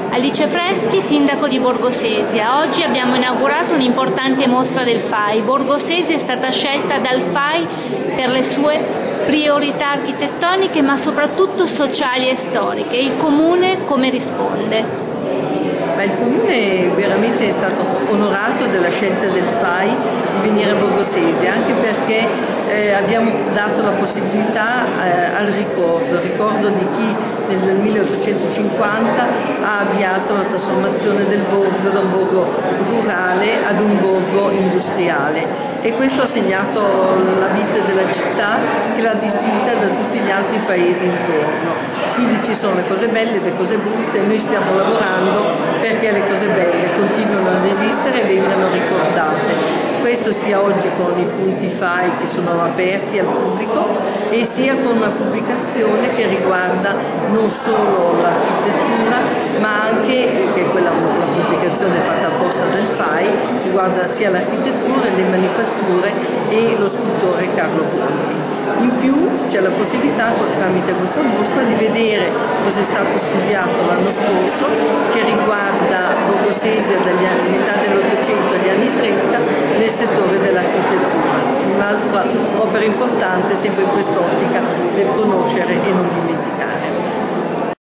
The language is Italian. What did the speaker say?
Alice Freschi, sindaco di Borgosesia. Oggi abbiamo inaugurato un'importante mostra del FAI. Borgosesia è stata scelta dal FAI per le sue priorità architettoniche ma soprattutto sociali e storiche. Il Comune come risponde? Il Comune veramente è stato onorato della scelta del FAI di venire a Borgosesia, anche perché abbiamo dato la possibilità al ricordo di chi nel 1850 ha avviato la trasformazione del borgo da un borgo rurale ad un borgo industriale, e questo ha segnato la vita della città, che l'ha distinta da tutti gli altri paesi intorno. Quindi ci sono le cose belle e le cose brutte, e noi stiamo lavorando perché le cose belle continuino ad esistere e vengano ricordate. Questo sia oggi con i punti FAI che sono aperti al pubblico, e sia con una pubblicazione che riguarda non solo l'architettura ma anche, che è quella una pubblicazione fatta apposta del FAI, riguarda sia l'architettura, le manifatture e lo scultore Carlo Conti. In più c'è la possibilità, tramite questa mostra, di vedere cosa è stato studiato l'anno scorso, che riguarda Borgosesia dagli metà dell'Ottocento agli anni 30 nel settore dell'architettura. Un'altra opera importante sempre in quest'ottica del conoscere e non dimenticare.